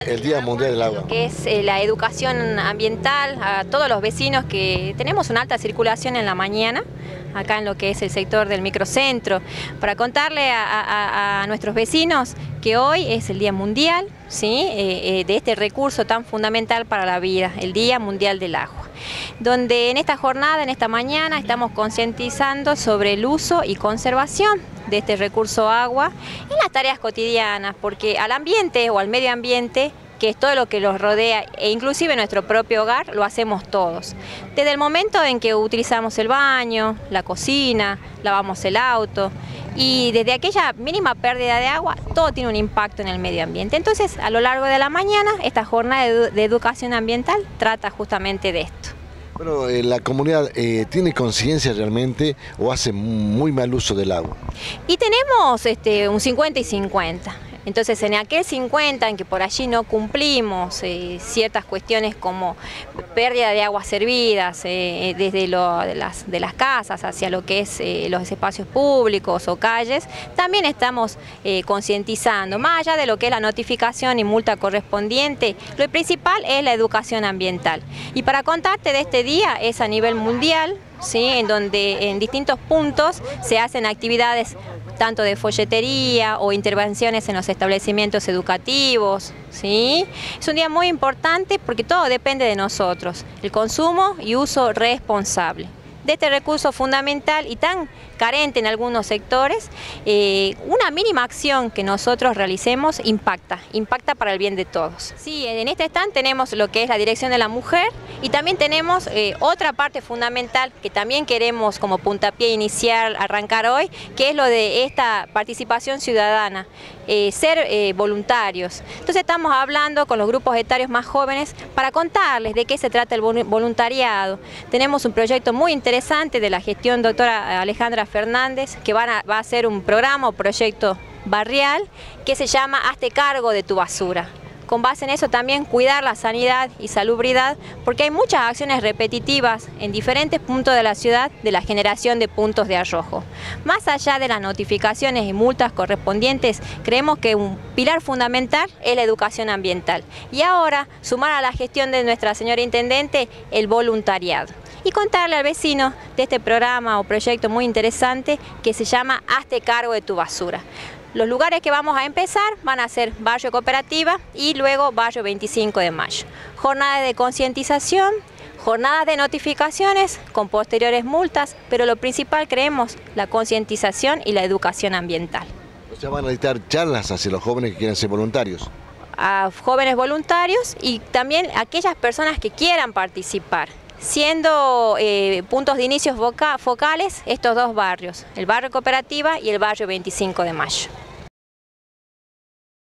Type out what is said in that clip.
El Día Mundial del Agua. Que es la educación ambiental a todos los vecinos que tenemos una alta circulación en la mañana, acá en lo que es el sector del microcentro, para contarle a nuestros vecinos que hoy es el Día Mundial, ¿sí? De este recurso tan fundamental para la vida, el Día Mundial del Agua, donde en esta jornada, en esta mañana, estamos concientizando sobre el uso y conservación de este recurso agua en las tareas cotidianas, porque al ambiente o al medio ambiente, que es todo lo que los rodea, e inclusive nuestro propio hogar, lo hacemos todos. Desde el momento en que utilizamos el baño, la cocina, lavamos el auto, y desde aquella mínima pérdida de agua, todo tiene un impacto en el medio ambiente. Entonces, a lo largo de la mañana, esta jornada de educación ambiental trata justamente de esto. Bueno, ¿la comunidad tiene conciencia realmente o hace muy mal uso del agua? Y tenemos un 50 y 50. Entonces, en aquel 50 en que por allí no cumplimos ciertas cuestiones como pérdida de aguas servidas, desde de las casas hacia lo que es los espacios públicos o calles, también estamos concientizando. Más allá de lo que es la notificación y multa correspondiente, lo principal es la educación ambiental. Y para contarte de este día es a nivel mundial, ¿sí? En donde en distintos puntos se hacen actividades tanto de folletería o intervenciones en los establecimientos educativos, ¿sí? Es un día muy importante porque todo depende de nosotros, el consumo y uso responsable de este recurso fundamental y tan carente en algunos sectores. Una mínima acción que nosotros realicemos impacta para el bien de todos. Sí, en este stand tenemos lo que es la Dirección de la Mujer y también tenemos otra parte fundamental que también queremos como puntapié inicial arrancar hoy, que es lo de esta participación ciudadana, ser voluntarios. Entonces estamos hablando con los grupos etarios más jóvenes para contarles de qué se trata el voluntariado. Tenemos un proyecto muy interesante de la gestión doctora Alejandra Fernández, que va a hacer un programa o proyecto barrial que se llama Hazte cargo de tu basura. Con base en eso también cuidar la sanidad y salubridad, porque hay muchas acciones repetitivas en diferentes puntos de la ciudad de la generación de puntos de arrojo. Más allá de las notificaciones y multas correspondientes, creemos que un pilar fundamental es la educación ambiental. Y ahora, sumar a la gestión de nuestra señora Intendente el voluntariado. Y contarle al vecino de este programa o proyecto muy interesante que se llama Hazte cargo de tu basura. Los lugares que vamos a empezar van a ser Barrio Cooperativa y luego Barrio 25 de Mayo. Jornadas de concientización, jornadas de notificaciones con posteriores multas, pero lo principal creemos la concientización y la educación ambiental. O sea, van a dictar charlas hacia los jóvenes que quieran ser voluntarios. A jóvenes voluntarios y también a aquellas personas que quieran participar, siendo puntos de inicio focales estos dos barrios, el barrio Cooperativa y el barrio 25 de Mayo.